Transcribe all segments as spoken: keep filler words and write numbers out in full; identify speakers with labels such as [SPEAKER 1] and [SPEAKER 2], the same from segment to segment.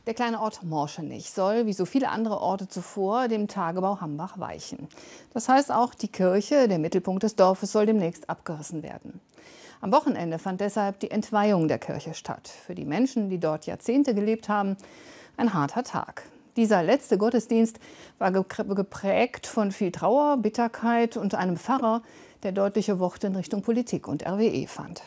[SPEAKER 1] Der kleine Ort Morschenich soll, wie so viele andere Orte zuvor, dem Tagebau Hambach weichen. Das heißt, auch die Kirche, der Mittelpunkt des Dorfes, soll demnächst abgerissen werden. Am Wochenende fand deshalb die Entweihung der Kirche statt. Für die Menschen, die dort Jahrzehnte gelebt haben, ein harter Tag. Dieser letzte Gottesdienst war geprägt von viel Trauer, Bitterkeit und einem Pfarrer, der deutliche Worte in Richtung Politik und R W E fand.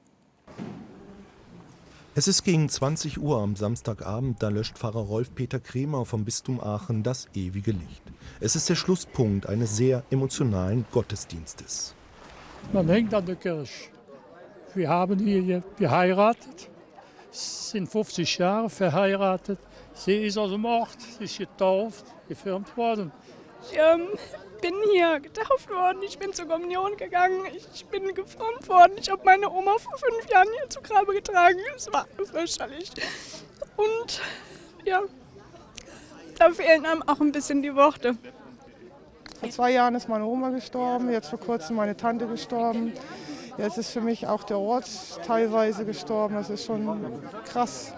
[SPEAKER 2] Es ist gegen zwanzig Uhr am Samstagabend, da löscht Pfarrer Rolf-Peter Kremer vom Bistum Aachen das ewige Licht. Es ist der Schlusspunkt eines sehr emotionalen Gottesdienstes.
[SPEAKER 3] Man hängt an der Kirche. Wir haben hier geheiratet, sind fünfzig Jahre verheiratet. Sie ist aus dem Ort, sie ist getauft, gefirmt worden.
[SPEAKER 4] Ich ähm, bin hier getauft worden, ich bin zur Kommunion gegangen, ich bin gefirmt worden. Ich habe meine Oma vor fünf Jahren hier zu Grabe getragen. Es war fürchterlich. Und ja, da fehlen einem auch ein bisschen die Worte.
[SPEAKER 5] Vor zwei Jahren ist meine Oma gestorben, jetzt vor kurzem meine Tante gestorben. Jetzt ist für mich auch der Ort teilweise gestorben. Das ist schon krass.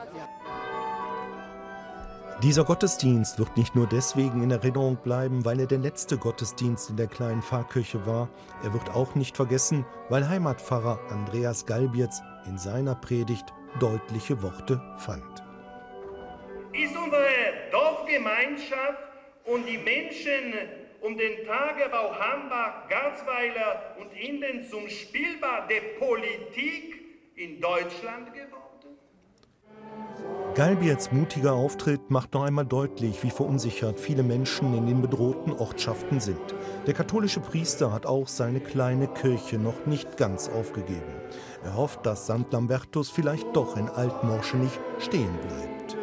[SPEAKER 2] Dieser Gottesdienst wird nicht nur deswegen in Erinnerung bleiben, weil er der letzte Gottesdienst in der kleinen Pfarrkirche war. Er wird auch nicht vergessen, weil Heimatpfarrer Andreas Galbierz in seiner Predigt deutliche Worte fand.
[SPEAKER 6] Ist unsere Dorfgemeinschaft und die Menschen um den Tagebau Hambach, Garzweiler und Inden zum Spielball der Politik in Deutschland geworden?
[SPEAKER 2] Galbierz' mutiger Auftritt macht noch einmal deutlich, wie verunsichert viele Menschen in den bedrohten Ortschaften sind. Der katholische Priester hat auch seine kleine Kirche noch nicht ganz aufgegeben. Er hofft, dass Sankt Lambertus vielleicht doch in Altmorschenich stehen bleibt.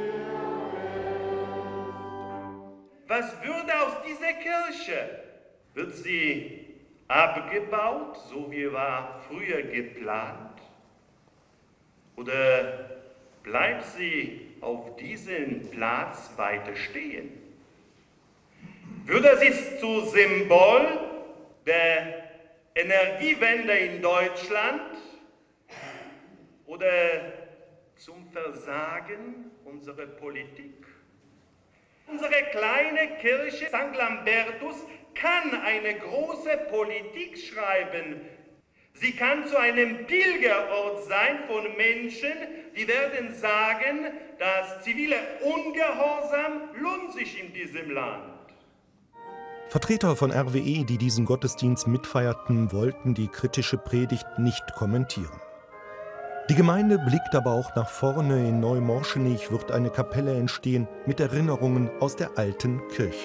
[SPEAKER 6] Was würde aus dieser Kirche? Wird sie abgebaut, so wie war früher geplant? Oder bleibt sie auf diesem Platz weiter stehen? Würde sie zu Symbol der Energiewende in Deutschland oder zum Versagen unserer Politik? Unsere kleine Kirche Sankt Lambertus kann eine große Politik schreiben. Sie kann zu einem Pilgerort sein von Menschen, die werden sagen, dass ziviler Ungehorsam lohnt sich in diesem Land.
[SPEAKER 2] Vertreter von R W E, die diesen Gottesdienst mitfeierten, wollten die kritische Predigt nicht kommentieren. Die Gemeinde blickt aber auch nach vorne. In Neumorschenich wird eine Kapelle entstehen mit Erinnerungen aus der alten Kirche.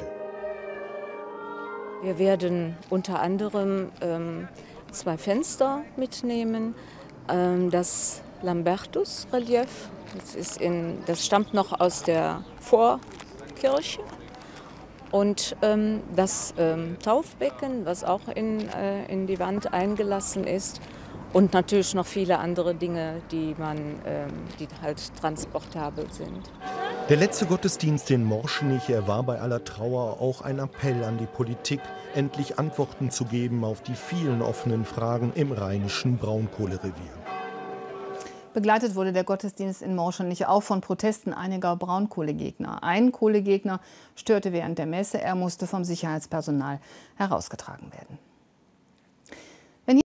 [SPEAKER 7] Wir werden unter anderem ähm, zwei Fenster mitnehmen. Ähm, das Lambertus-Relief, das, ist in, das stammt noch aus der Vorkirche. Und ähm, das ähm, Taufbecken, was auch in, äh, in die Wand eingelassen ist. Und natürlich noch viele andere Dinge, die, man, ähm, die halt transportabel sind.
[SPEAKER 2] Der letzte Gottesdienst in Morschenich, er war bei aller Trauer auch ein Appell an die Politik, endlich Antworten zu geben auf die vielen offenen Fragen im rheinischen Braunkohlerevier.
[SPEAKER 1] Begleitet wurde der Gottesdienst in Morschenich auch von Protesten einiger Braunkohlegegner. Ein Kohlegegner störte während der Messe, er musste vom Sicherheitspersonal herausgetragen werden.